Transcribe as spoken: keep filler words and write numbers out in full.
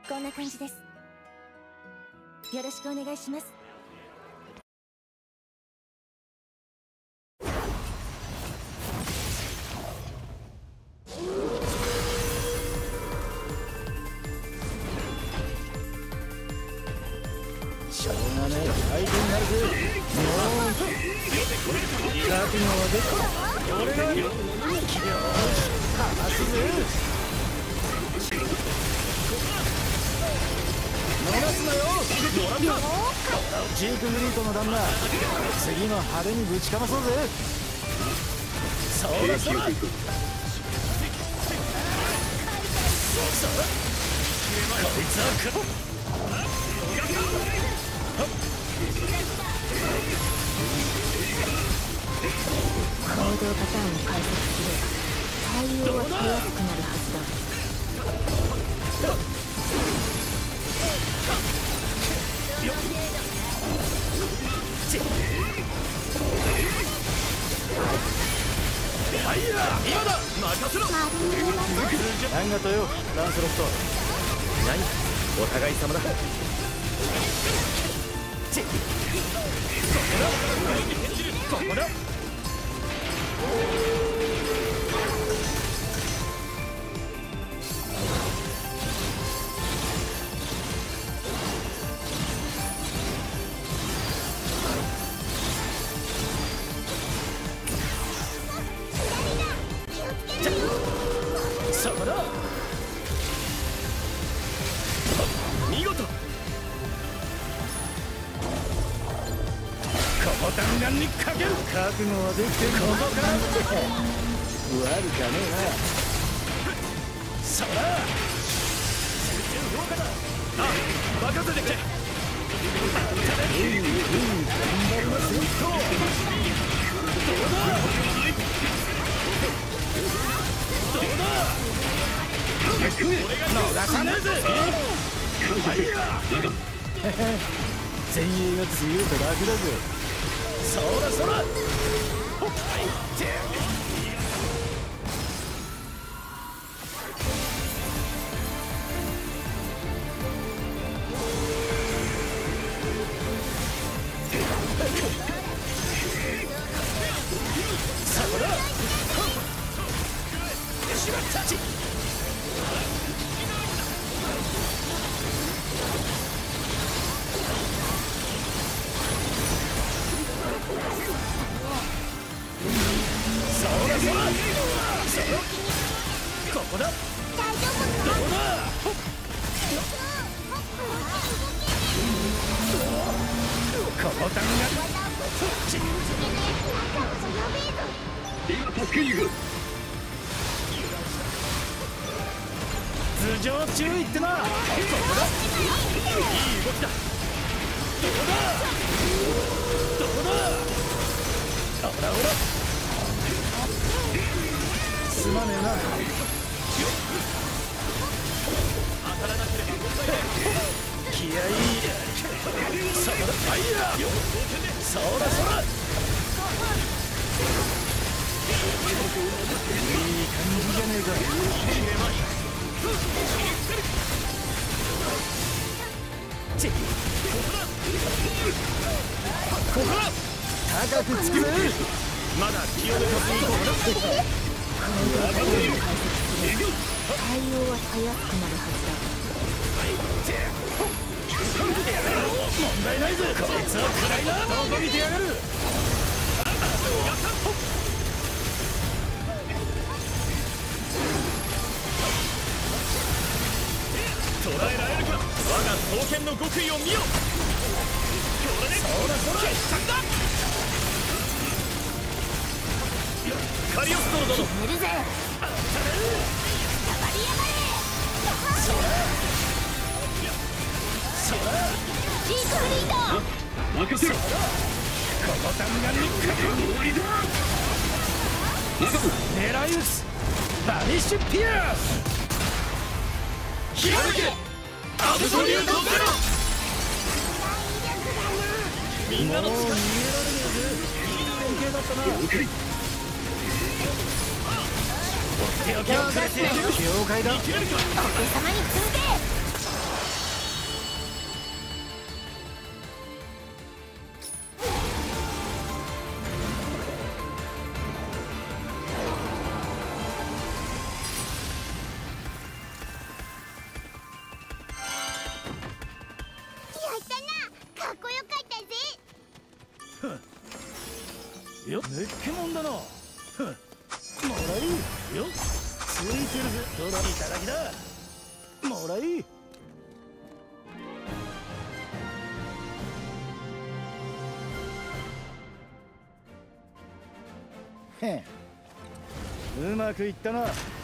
こんな感じです。よろしくお願いします。 しょうがない相手になるぜ。もう覚悟はできた。俺がよしかますぜ。逃すなよ。ジークグリートの旦那、次も派手にぶちかまそうぜ。そらそらこいつはく行動パターンを解析すれば対応はしやすくなるはずだ。 今だ任せろ。ありがとうよランスロット。何お互い様だ。ここだ。そこだ。見事。この弾丸にかける。覚悟はできてる。ここから悪かねえな。そら集中評価だ。ああ任せてくれ。いいいい頑張りますよ。どうだどうだ逃さねえぜ。前衛が強いと楽だぜ。そらそらそこだ。しまったちそらそらここだ。どうだこの弾が今助けに行く。頭上注意ってな。ここだ。いい動きだ。どうだどうだほらほらすまねえな。当たらなければ気合いい。そこだ。ファイヤー。そらそらいい感じじゃねえか。チッここだ。高くつくぜ。まだ気を抜かずにここだ。 対応は早くなるはずだ。 問題ないぜ。こいつは暗いな。どこ見てやがる。捉えられるか。我が刀剣の極意を見よ。これでそらそら決着だ。カリオストロ殿寝るぜ。 あったね。そらそらジークフリート任せろ。この弾丸にかける。終わりだ。狙い撃つバニッシュピアス。ひらめけアブソリュートゼロ。みんなの力逃げられねえぜ。いい連携だったな。了解。お手置きをくれて了解だ。 お手様に続け。 よっめっけもんだな。ふんもらいよっついてるぜ。どらいただきだ。もらいへんうまくいったな。